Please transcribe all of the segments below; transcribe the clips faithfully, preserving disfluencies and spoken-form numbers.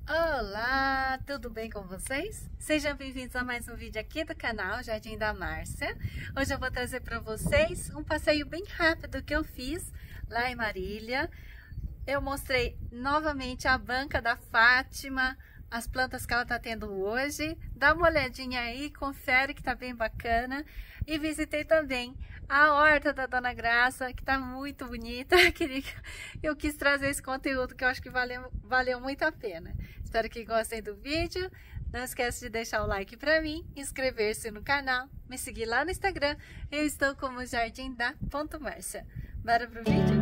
Olá, tudo bem com vocês? Sejam bem-vindos a mais um vídeo aqui do canal Jardim da Márcia. Hoje eu vou trazer para vocês um passeio bem rápido que eu fiz lá em Marília. Eu mostrei novamente a banca da Fátima, as plantas que ela tá tendo hoje. Dá uma olhadinha aí, confere que tá bem bacana. E visitei também a horta da Dona Graça, que tá muito bonita. Eu quis trazer esse conteúdo que eu acho que valeu, valeu muito a pena. Espero que gostem do vídeo. Não esquece de deixar o like pra mim, inscrever-se no canal, me seguir lá no Instagram. Eu estou como Jardim da Ponto Márcia. Bora pro vídeo?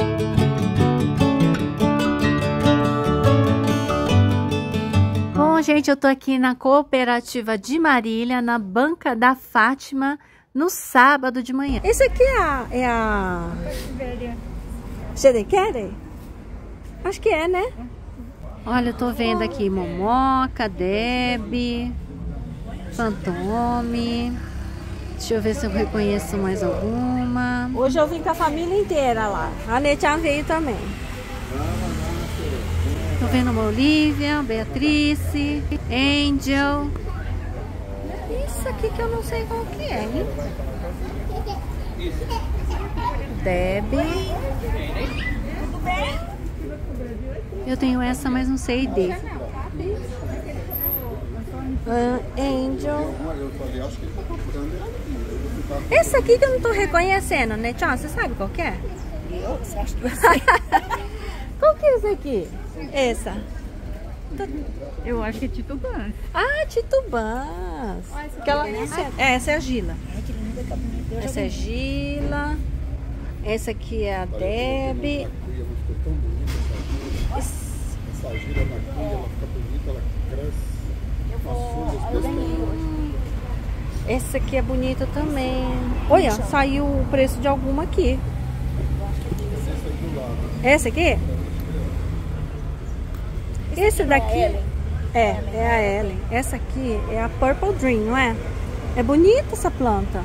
Bom, gente, eu tô aqui na Cooperativa de Marília, na banca da Fátima, no sábado de manhã. Esse aqui é a... É a... Xerequere? Acho que é, né? Olha, eu tô vendo aqui Momoca, Deb, Fantome. Deixa eu ver se eu reconheço mais alguma. Hoje eu vim com a família inteira lá. A Netia veio também. Tô vendo uma Olivia, Beatrice, Angel. Isso aqui que eu não sei qual que é, hein? Deb. Eu tenho essa, mas não sei D. Uh, Angel. Esse aqui que eu não tô reconhecendo, né, Tchau? Você sabe qual que é? Eu? Você acha que eu sei? Qual que é esse aqui? Essa? Eu acho que é titubãs. Ah, titubãs. Ah, essa, Aquela... é, é, essa é a Gila. Ai, que linda, tá bonita. Essa é a Gila. Essa aqui é a Deb. Essa gira na cria, ela fica bonita, ela cresce. Eu vou... Eu ganhei. Essa aqui é bonita também. Olha, saiu o preço de alguma aqui. Essa aqui? Esse daqui é, é a Ellen. Essa aqui é a Purple Dream, não é? É bonita essa planta.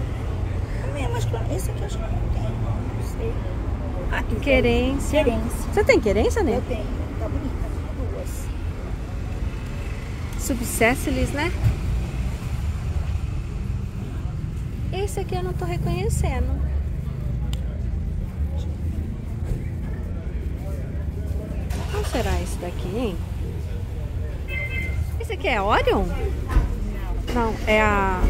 Esse aqui eu acho que não tem. Não sei. Ah, querência. Querência. Você tem querência, né? Eu tenho. Tá bonita. Duas. Subcessilis, né? Esse aqui eu não tô reconhecendo. Qual será esse daqui, hein? Esse aqui é Orion? Não, é a...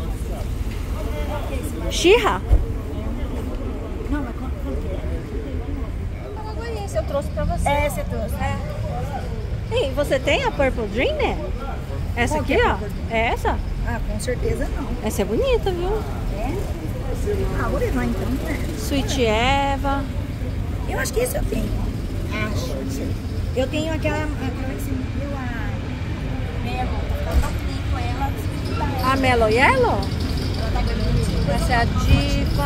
Shira? Não, mas quanto que é? Eu não conheço, eu trouxe pra você. É, você trouxe. É. Ei, você tem a Purple Dream, né? Essa Qual aqui, que é a ó. Purple Dream? É essa? Ah, com certeza não. Essa é bonita, viu? É? Ah, vou levar então, né? Sweet Eva. Eu acho que esse eu tenho. Acho, não sei. Eu tenho aquela, aquela que você me deu, a Melo. Eu não com ela. A Mellow Yellow? Ela tá bonita. Essa é a Diva.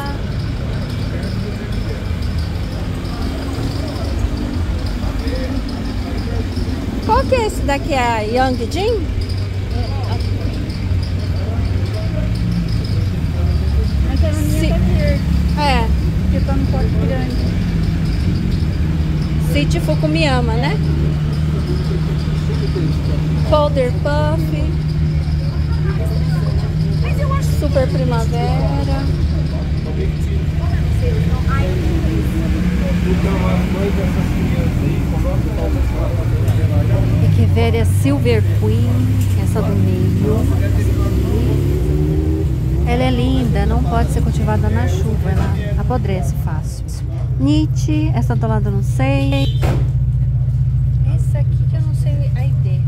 Qual que é esse daqui? É a Young Jean? Aquela minha tá verde. É. Porque tá no pote grande. City Fukuyama, né? Folder Puff. Mas eu acho Super Primavera. Echeveria Silver Queen. Essa do meio. Ela é linda, não pode ser cultivada na chuva, ela apodrece fácil. Nietzsche, essa do lado eu não sei. Essa aqui que eu não sei a I D.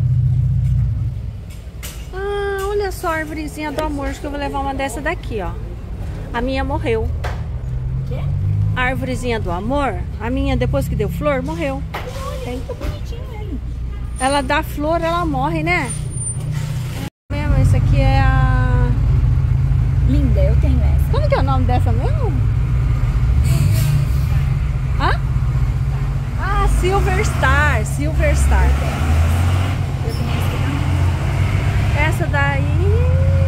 Ah, olha só a árvorezinha do amor, acho que eu vou levar uma dessa daqui, ó. A minha morreu. Quê? A árvorezinha do amor, a minha depois que deu flor, morreu. É muito bonitinho ele. Ela dá flor, ela morre, né? É mesmo, essa aqui é a... Linda, eu tenho essa. Como que é o nome dessa mesmo? Hã? Ah, Silver Star, Silver Star. Eu tenho essa também. Essa daí...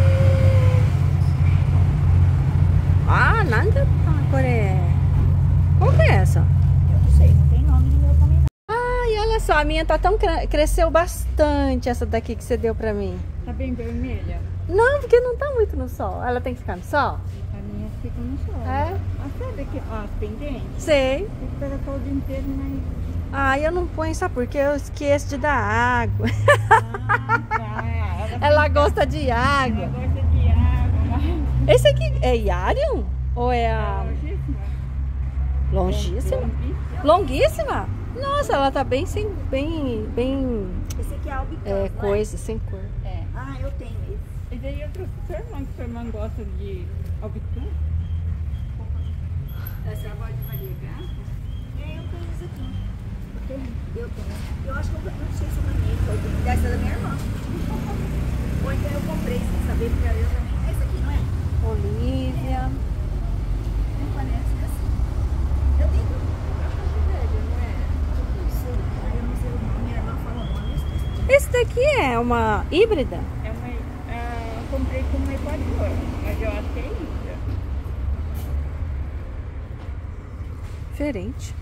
Ah, nada a Coreia. Qual que é essa? Eu não sei, não tem nome no meu também não. Ah, e olha só, a minha tá tão... Cresceu bastante essa daqui que você deu pra mim. Tá bem vermelha? Não, porque não tá muito no sol. Ela tem que ficar no sol? A minha fica no sol. É? Ah, sabe aqui, ó, as pendentes? Sei. Tem que pegar o dia inteiro, mas... Ah, eu não ponho, sabe por quê? Eu esqueço de dar água. Ah, tá. Ela, Ela gosta de água. ela gosta de água, mas... Esse aqui é Yarion? Ou é a... Longíssima. Longíssima? Longíssima. Longuíssima? Nossa, ela tá bem sem... Bem... Bem... Esse aqui é albicão, É, não é? coisa, sem cor. É. Ah, eu tenho esse. Esse aí eu trouxe pro seu irmão, que seu irmão gosta de albicum. Essa é a voz de Maria Gata? É, eu tenho esse aqui. Eu tenho. Eu tenho. Eu acho que eu não sei se eu ganhei. Foi dessa da minha irmã. Ou então eu comprei sem saber, porque eu também... Esse aqui, não é? Olivia. Não parece assim. Eu tenho que... não é? Eu sei. Aí eu não sei o nome. Minha irmã falou o nome. Esse daqui é uma híbrida? É uma, ah, eu comprei com uma Equador, mas eu acho que é isso. Diferente.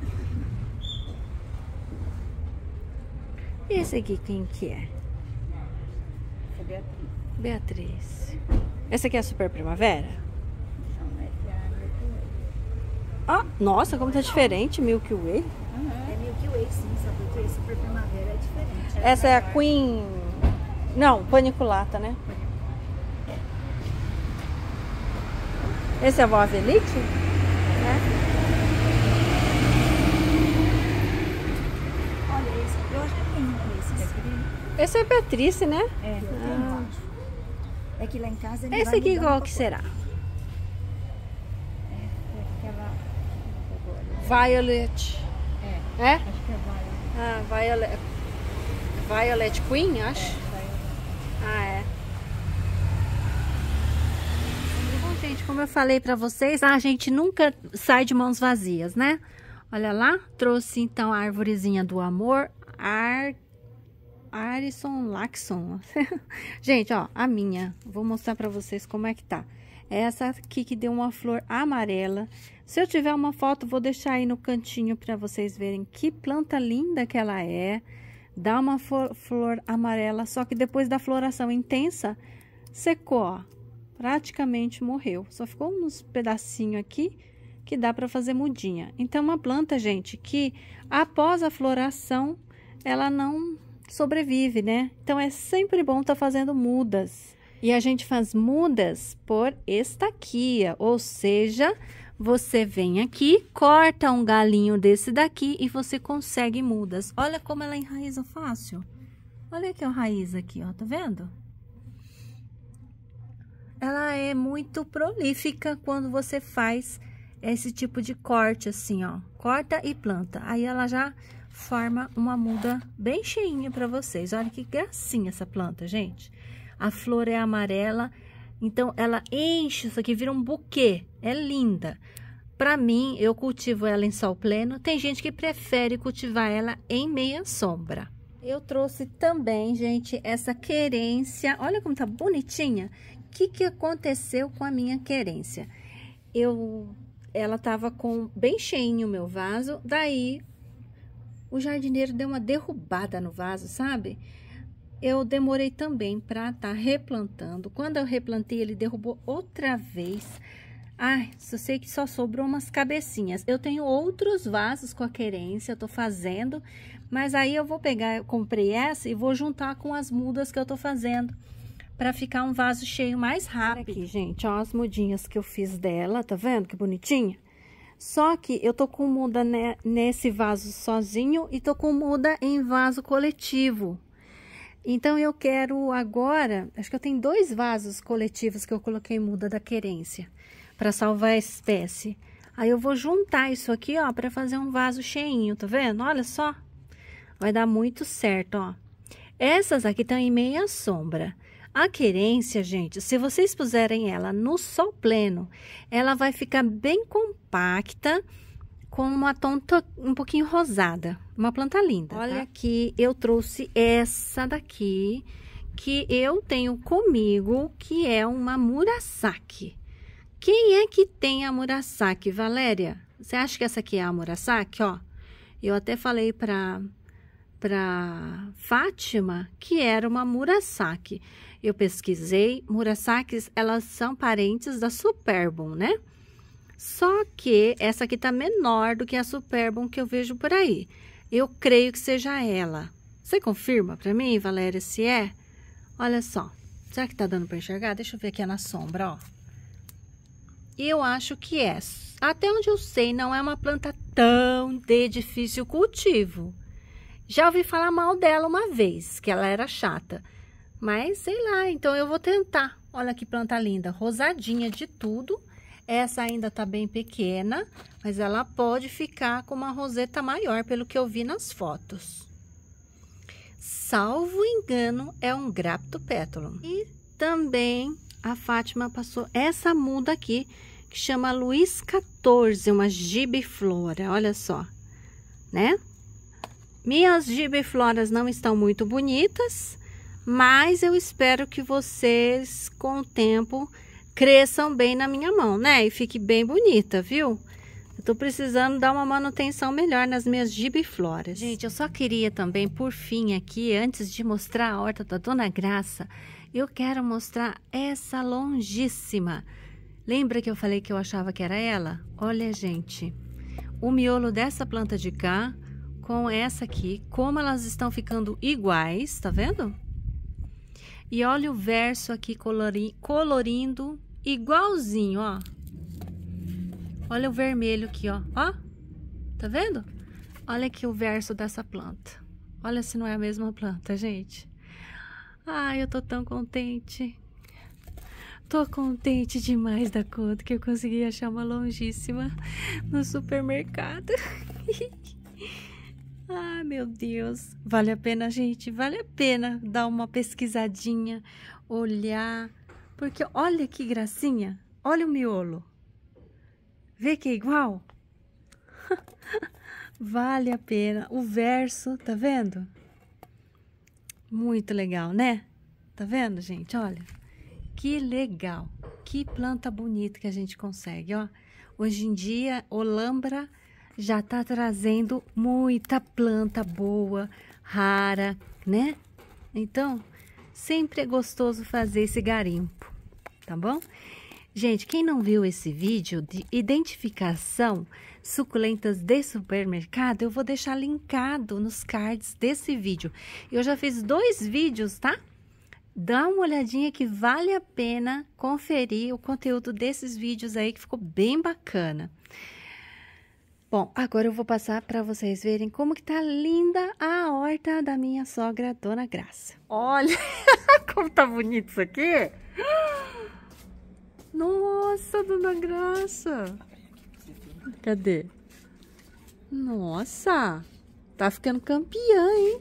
E esse aqui quem que é? É Beatriz. Beatriz. Essa aqui é a Super Primavera? Não, essa é a Milky Way. Ah, nossa, como tá diferente Milky Way. É Milky Way, sim, sabe? Porque Super Primavera é diferente. Essa é a Queen... Não, Paniculata, né? Esse é a Vó Velite? Né? Olha esse. Eu acho que tem esse. Esse é a Beatrice, né? É, eu tenho, eu acho. É que lá em casa ele Esse vai aqui mudando qual um que pouco. será? Aquela. Violet. É, É? acho que é Violet. Ah, Violet. Violet Queen, acho. Violet. Ah, é. Bom, gente, como eu falei pra vocês, a gente nunca sai de mãos vazias, né? Olha lá, trouxe então a arvorezinha do amor, Ar... Arison Laxon. Gente, ó, a minha, vou mostrar pra vocês como é que tá. Essa aqui que deu uma flor amarela. Se eu tiver uma foto, vou deixar aí no cantinho pra vocês verem que planta linda que ela é. Dá uma flor, flor amarela, só que depois da floração intensa, secou, ó. Praticamente morreu. Só ficou uns pedacinhos aqui que dá para fazer mudinha. Então, uma planta, gente, que após a floração, ela não sobrevive, né? Então, é sempre bom estar tá fazendo mudas. E a gente faz mudas por estaquia, ou seja, você vem aqui, corta um galinho desse daqui e você consegue mudas. Olha como ela enraiza fácil. Olha aqui a raiz aqui, ó, tá vendo? Ela é muito prolífica quando você faz esse tipo de corte assim, ó. Corta e planta. Aí ela já forma uma muda bem cheinha para vocês. Olha que gracinha essa planta, gente. A flor é amarela, então ela enche isso aqui, vira um buquê. É linda. Para mim, eu cultivo ela em sol pleno. Tem gente que prefere cultivar ela em meia sombra. Eu trouxe também, gente, essa querência. Olha como tá bonitinha. O que que aconteceu com a minha querência? Eu, ela tava com bem cheinho o meu vaso. Daí, o jardineiro deu uma derrubada no vaso, sabe? Eu demorei também para estar tá replantando. Quando eu replantei, ele derrubou outra vez. Ai, só sei que só sobrou umas cabecinhas. Eu tenho outros vasos com a querência, eu tô fazendo. Mas aí eu vou pegar, eu comprei essa e vou juntar com as mudas que eu tô fazendo. Para ficar um vaso cheio mais rápido. Aqui, gente, ó, as mudinhas que eu fiz dela, tá vendo que bonitinha? Só que eu tô com muda ne nesse vaso sozinho e tô com muda em vaso coletivo. Então, eu quero agora, acho que eu tenho dois vasos coletivos que eu coloquei muda da querência, para salvar a espécie. Aí, eu vou juntar isso aqui, ó, para fazer um vaso cheinho, tá vendo? Olha só, vai dar muito certo, ó. Essas aqui estão em meia sombra. A querência, gente, se vocês puserem ela no sol pleno, ela vai ficar bem compacta, com uma tonta um pouquinho rosada. Uma planta linda. Olha, tá? Aqui eu trouxe essa daqui, que eu tenho comigo, que é uma Murasaki. Quem é que tem a Murasaki, Valéria? Você acha que essa aqui é a Murasaki, ó? Eu até falei para para Fátima que era uma Murasaki. Eu pesquisei, Murasakis, elas são parentes da Superbum, né? Só que essa aqui tá menor do que a Superbum que eu vejo por aí. Eu creio que seja ela. Você confirma para mim, Valéria, se é? Olha só. Será que tá dando para enxergar? Deixa eu ver aqui na sombra, ó. Eu acho que é. Até onde eu sei, não é uma planta tão de difícil cultivo. Já ouvi falar mal dela uma vez, que ela era chata. Mas, sei lá, então eu vou tentar. Olha que planta linda, rosadinha de tudo. Essa ainda tá bem pequena, mas ela pode ficar com uma roseta maior, pelo que eu vi nas fotos. Salvo engano, é um Graptopetulum. E também a Fátima passou essa muda aqui, que chama Luiz quatorze, uma gibiflora, olha só, né? Minhas gibifloras não estão muito bonitas, mas eu espero que vocês, com o tempo, cresçam bem na minha mão, né? E fique bem bonita, viu? Eu tô precisando dar uma manutenção melhor nas minhas gibifloras. Gente, eu só queria também, por fim aqui, antes de mostrar a horta da Dona Graça, eu quero mostrar essa longíssima. Lembra que eu falei que eu achava que era ela? Olha, gente, o miolo dessa planta de cá com essa aqui, como elas estão ficando iguais, tá vendo? E olha o verso aqui colori, colorindo igualzinho, ó. Olha o vermelho aqui, ó. Ó, tá vendo? Olha aqui o verso dessa planta. Olha se não é a mesma planta, gente. Ai, eu tô tão contente. Tô contente demais da conta que eu consegui achar uma longíssima no supermercado. Ah, meu Deus. Vale a pena, gente. Vale a pena dar uma pesquisadinha, olhar. Porque olha que gracinha. Olha o miolo. Vê que é igual? Vale a pena. O verso, tá vendo? Muito legal, né? Tá vendo, gente? Olha. Que legal. Que planta bonita que a gente consegue, ó. Hoje em dia, Olambra já tá trazendo muita planta boa, rara, né? Então, sempre é gostoso fazer esse garimpo, tá bom? Gente, quem não viu esse vídeo de identificação suculentas de supermercado, eu vou deixar linkado nos cards desse vídeo. Eu já fiz dois vídeos, tá? Dá uma olhadinha que vale a pena conferir o conteúdo desses vídeos aí, que ficou bem bacana. Bom, agora eu vou passar para vocês verem como que tá linda a horta da minha sogra, Dona Graça. Olha como tá bonito isso aqui. Nossa, Dona Graça. Cadê? Nossa, tá ficando campeã, hein?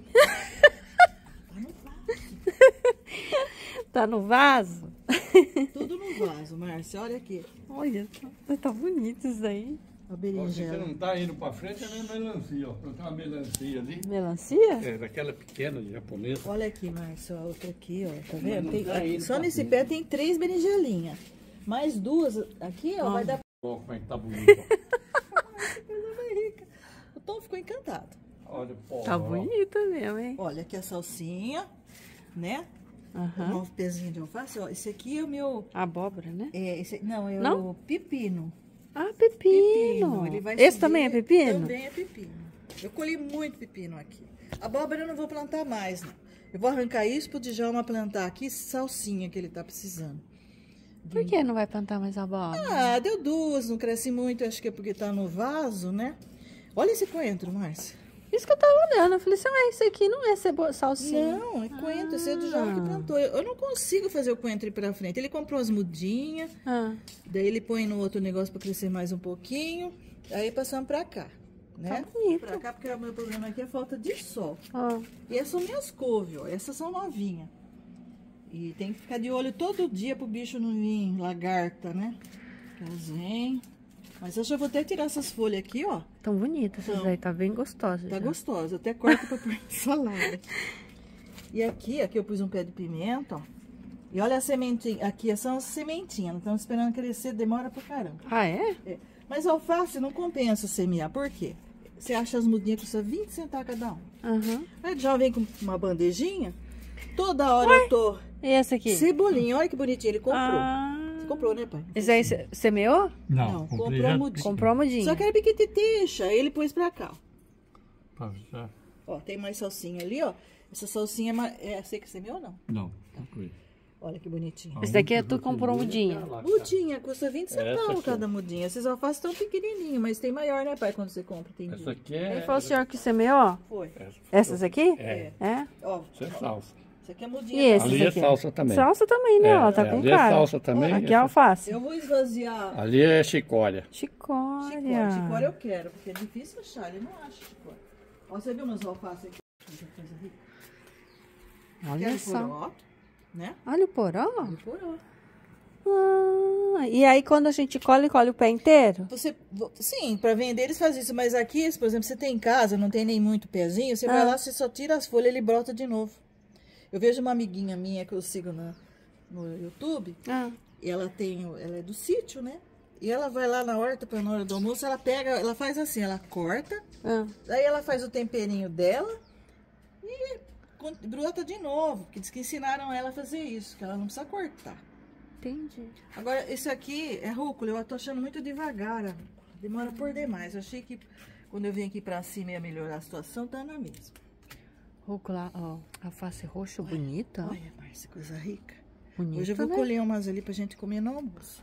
Tá no vaso? Tudo no vaso, Márcia. Olha aqui. Olha, tá bonito isso aí. A Você berinjela. não tá indo pra frente, é minha melancia, ó. Tem uma melancia ali. Melancia? É, daquela pequena de japonesa. Olha aqui, Márcia, a outra aqui, ó. Tá vendo? não Tem, tá aqui, indo só pra nesse frente. pé tem três berinjelinhas. Mais duas aqui, ó, vai dar Ó, como é que tá bonito, ó. coisa bem rica. O Tom ficou encantado. Olha, pô. Tá bonita mesmo, hein? Olha aqui a salsinha, né? Aham. Um pezinho de alface, ó. Esse aqui é o meu... Abóbora, né? É, esse, não, é Não? o pepino. Ah, pepino. Ele vai Esse subir- também é pepino? Também é pepino. Eu colhi muito pepino aqui. Abóbora eu não vou plantar mais, não. Eu vou arrancar isso pro Djalma plantar aqui salsinha que ele tá precisando. Por que não vai plantar mais abóbora? Ah, deu duas, não cresce muito, acho que é porque tá no vaso, né? Olha esse coentro, Márcia. Isso que eu tava olhando. Eu falei assim, ah, isso aqui não é cebola, salsinha. Não, é coentro, esse é do Djalma que plantou. Eu, eu não consigo fazer o coentro ir pra frente. Ele comprou as mudinhas, Ah, daí ele põe no outro negócio pra crescer mais um pouquinho, aí passamos pra cá, né? Tá bonito. Pra cá, porque o meu problema aqui é falta de sol. ó. E essas são minhas couves, ó. Essas são novinhas. E tem que ficar de olho todo dia pro bicho não vir lagarta, né? Elas vêm. Mas eu já vou até tirar essas folhas aqui, ó. Tão bonita essas Então, aí, tá bem gostosa. Tá já. gostosa. Eu até corto pra pôr na salada. E aqui, aqui eu pus um pé de pimenta, ó. E olha a sementinha. Aqui são as sementinhas. Estamos esperando crescer, demora pra caramba. Ah, é? É. Mas alface não compensa semear. Por quê? Você acha as mudinhas que custa vinte centavos cada um. Aham. Aí já vem com uma bandejinha. Toda hora eu tô... E esse aqui? Cebolinha, olha que bonitinho, ele comprou. Ah. Você comprou, né, pai? Esse aí você semeou? Não, Não, comprei comprou já. a mudinha. Comprou a mudinha. Só que era piquititixa, aí ele pôs pra cá, ó. Pra já. Ó, tem mais salsinha ali, ó. Essa salsinha é, ma- é você que semeou ou não? Não, comprei. Olha que bonitinho. Esse daqui é tu que comprou mudinha. Mudinha, custa vinte Essa centavos aqui. cada mudinha. Esses alfaces estão pequenininhos, mas tem maior, né, pai, quando você compra. Tem Essa aqui é... Aí foi o senhor que semeou? Foi. Essa, Essas aqui? É. É? Ó, Isso é salsa. isso aqui é E mudinha. esses Ali é aqui? salsa também. Salsa também, né? É, Ó, tá é, com ali é cara. salsa também, Aqui é essa- alface. Eu vou esvaziar. Ali é chicória. Chicória. Chicória. Chicória eu quero, porque é difícil achar. Ele não acha chicória. Ó, você viu umas alfaces aqui? Olha Quero só. poró, né? Olha o poró. Quero poró. Ah, e aí quando a gente colhe, colhe o pé inteiro? Você, vo- sim, para vender eles fazem isso, mas aqui, por exemplo, você tem em casa, não tem nem muito pezinho, você vai Ah. lá, você só tira as folhas e ele brota de novo. Eu vejo uma amiguinha minha que eu sigo na, no YouTube, Ah, e ela tem, o- ela é do sítio, né? E ela vai lá na horta para na hora do almoço, ela pega, ela faz assim, ela corta, ah. daí ela faz o temperinho dela e con- brota de novo, porque diz que ensinaram ela a fazer isso, que ela não precisa cortar. Entendi. Agora, esse aqui é rúcula, eu tô achando muito devagar, a- demora por demais. Eu achei que quando eu vim aqui pra cima ia melhorar a situação, tá na mesma. Rúcula, ó, alface roxo bonita. ó. Olha, Márcia, coisa rica. Bonita, Hoje eu vou né? colher umas ali pra gente comer no almoço.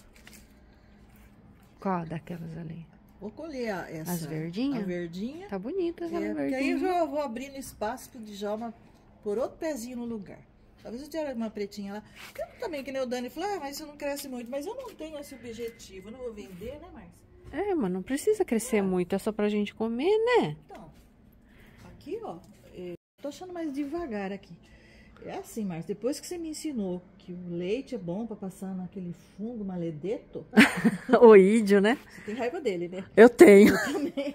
Qual daquelas ali? Vou colher a, essa. As verdinhas? A verdinha. Tá bonita aquela É, porque aí eu verdinha. já vou abrindo espaço pro Djalma por outro pezinho no lugar. Talvez eu tiver uma pretinha lá. Porque eu também, que nem o Dani falou, ah, mas isso não cresce muito. Mas eu não tenho esse objetivo, eu não vou vender, né, Márcia? É, mas não precisa crescer muito, é só pra gente comer, né? Então, aqui, ó, é, tô achando mais devagar aqui. É assim, Márcia, depois que você me ensinou que o leite é bom pra passar naquele fungo maledeto, O ídio, né? você tem raiva dele, né? Eu tenho. Também.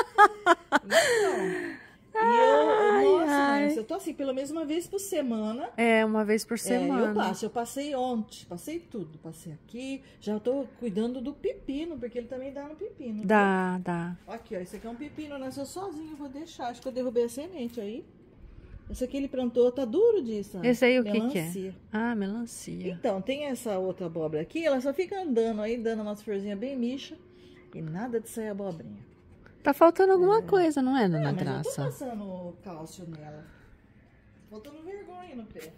Então, e eu, nossa, ai. Márcia, eu tô assim, pelo menos uma vez por semana. É, uma vez por É, semana. eu passo, eu passei ontem, passei tudo, passei aqui, já tô cuidando do pepino, porque ele também dá no pepino. Dá, dá. Aqui, ó, esse aqui é um pepino, nasceu sozinho, vou deixar, acho que eu derrubei a semente aí. Esse aqui ele plantou, tá duro disso. Esse aí o que que é? Melancia. Ah, melancia. Então, tem essa outra abóbora aqui, ela só fica andando aí, dando umas florzinhas bem micha e nada de sair abobrinha. Tá faltando alguma coisa, não é, Ah, dona mas eu tô Graça? passando cálcio nela. Faltando vergonha no pé.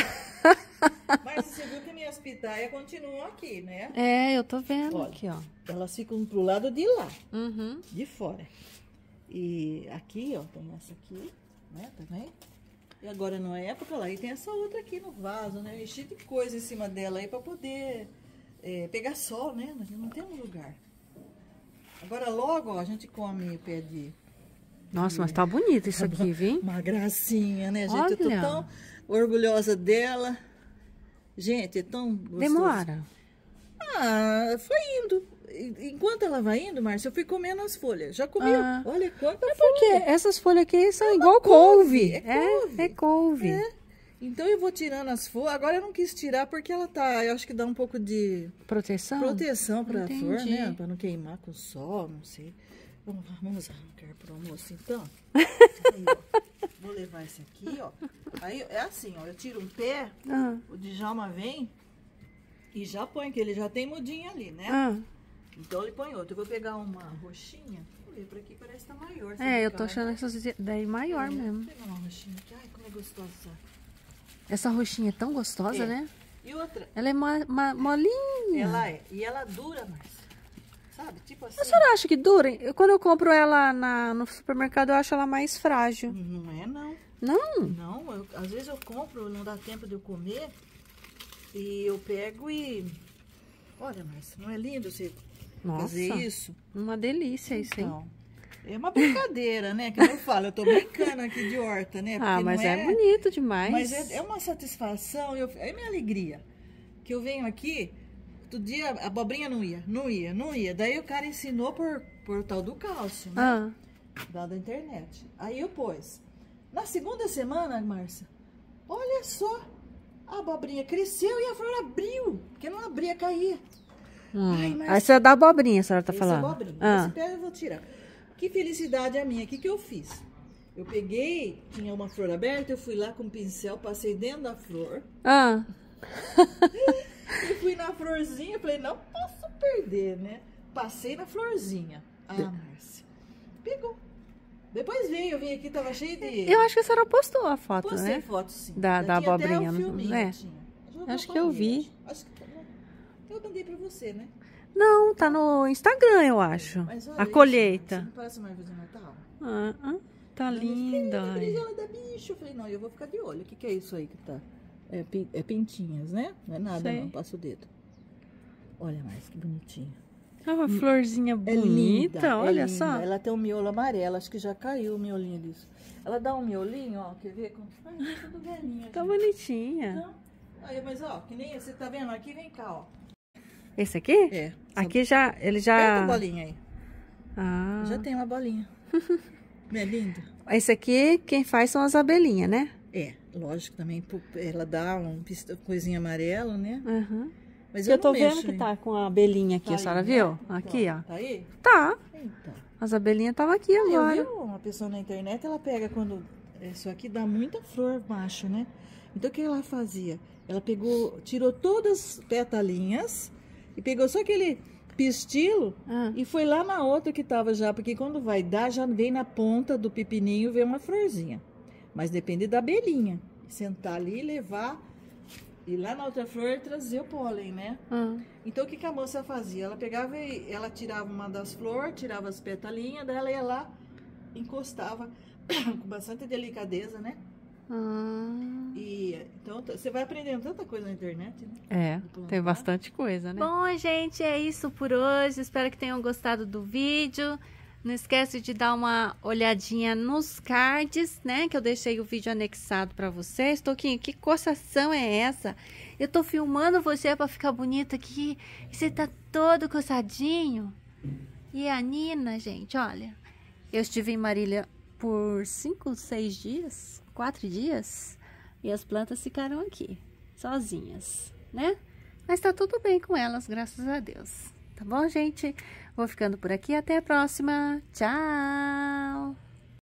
Mas você viu que minhas pitaias continuam aqui, né? É, eu tô vendo Olha. aqui, ó. Elas ficam pro lado de lá, Uhum. de fora. E aqui, ó, tem essa aqui, né, também. E agora na época lá, e tem essa outra aqui no vaso, né? Enchi de coisa em cima dela aí pra poder é, pegar sol, né? Nós não temos lugar. Agora logo, ó, a gente come o pé de... Nossa, mas tá bonito isso aqui, viu? Uma gracinha, né, gente? Eu tô Olha. tão orgulhosa dela. Gente, é tão gostoso. Demora. Ah, foi indo. E- Enquanto ela vai indo, Márcia, eu fui comendo as folhas. Já comi, Ah. olha quanta folha. Porque essas folhas aqui são igual couve, couve. é É, couve. é couve. É. Então eu vou tirando as folhas. Agora eu não quis tirar porque ela tá, eu acho que dá um pouco de Proteção? proteção pra Entendi. flor, né? Pra não queimar com o sol, não sei. Vamos, vamos arrancar pro almoço, então. Aí, ó, vou levar esse aqui, ó. Aí é assim, ó, eu tiro um pé, Ah, o Djalma vem e já põe, que ele já tem mudinha ali, né? ah. Então ele põe outro. Eu vou pegar uma roxinha. Vou ver, por aqui parece que tá maior. sabe, É, eu tô cara? achando essas daí maior É, mesmo. Vou pegar uma roxinha aqui. Ai, como é gostosa essa. Essa roxinha é tão gostosa, É. né? E outra, Ela é mo- mo- molinha. ela é. E ela dura mais. Sabe? Tipo assim. A senhora acha que dura? Eu, quando eu compro ela na, no supermercado, eu acho ela mais frágil. Não é, não. Não? Não, eu- às vezes eu compro, não dá tempo de eu comer. E eu pego e. Olha, mas não é lindo você Nossa, fazer isso? uma delícia isso, hein? Então, é uma brincadeira, né? Que eu falo, eu tô brincando aqui de horta, né? Ah, Porque mas não é, bonito demais. Mas é, é uma satisfação, eu, é minha alegria. Que eu venho aqui, outro dia a abobrinha não ia, não ia, não ia. Daí o cara ensinou por, por tal do cálcio, né? Ah, Da, da internet. Aí eu pus. Na segunda semana, Márcia, olha só, a abobrinha cresceu e a flor abriu. Porque não abria, caía. hum. Ai, mas- Essa é da abobrinha, a senhora tá Esse falando. é abobrinha. Ah, Esse pé eu vou tirar. Que felicidade a minha. O que, que eu fiz? Eu peguei, tinha uma flor aberta, eu fui lá com o pincel, passei dentro da flor. Ah. E fui na florzinha, falei, não posso perder, né? Passei na florzinha. Ah, Márcia. Pegou. Depois veio, eu vim aqui, tava cheio de... Eu acho que a senhora postou a foto, Postei né? foto, sim. Da, da Tinha abobrinha, até um filminho, né? tinha. Acho que eu vi. Acho que eu mandei pra você, né? Não, tá no Instagram, eu acho. Mas olha A isso, colheita. Você não parece uma árvore de Natal? Ah, ah, tá Linda. linda. Eu Ai. ela da bicho. Eu falei, não, eu vou ficar de olho. O que, que é isso aí que tá? É, pi- é pintinhas, né? Não é nada, Sei. não. Passa o dedo. Olha mais, que bonitinha. É uma florzinha É bonita, linda, é olha linda. só. Ela tem um miolo amarelo, acho que já caiu o miolinho disso. Ela dá um miolinho, ó, quer ver? Ai, tá tudo velhinha. Tá gente. bonitinha. Então, aí, mas ó, que nem você tá vendo? Aqui, vem cá, ó. Esse aqui? É. Aqui já, ele Aperta já... a bolinha aí. Ah. Já tem uma bolinha. Não é lindo? Esse aqui, quem faz são as abelhinhas, né? É, lógico também. Ela dá um pista- coisinha amarelo, né? Uhum. Mas Eu, eu, tô não vendo mexo, que hein? tá com a abelhinha aqui, Tá a senhora aí, viu? né? Aqui, Então, ó. Tá aí? Tá. Então. As abelhinhas estavam aqui Eu agora. vi uma pessoa na internet, ela pega quando... Isso aqui dá muita flor macho, né? Então, o que ela fazia? Ela pegou, tirou todas as petalinhas e pegou só aquele pistilo Ah. e foi lá na outra que tava já, porque quando vai dar, já vem na ponta do pepininho, vem uma florzinha. Mas depende da abelhinha. Sentar ali e levar, e lá na outra flor trazer o pólen, né? Ah. Então, o que, que a moça fazia? Ela pegava e ela tirava uma das flores, tirava as petalinhas, daí ela ia lá, encostava com bastante delicadeza, né? Ah. E então t- você vai aprendendo tanta coisa na internet, né? É, De plantar. tem bastante coisa, né? Bom, gente, é isso por hoje. Espero que tenham gostado do vídeo. Não esquece de dar uma olhadinha nos cards, né? Que eu deixei o vídeo anexado pra vocês. Toquinho, que coçação é essa? Eu tô filmando você pra ficar bonito aqui. E você tá todo coçadinho. E a Nina, gente, olha. Eu estive em Marília por cinco, seis dias, quatro dias. E as plantas ficaram aqui, sozinhas, né? Mas tá tudo bem com elas, graças a Deus. Tá bom, gente? Vou ficando por aqui. Até a próxima. Tchau!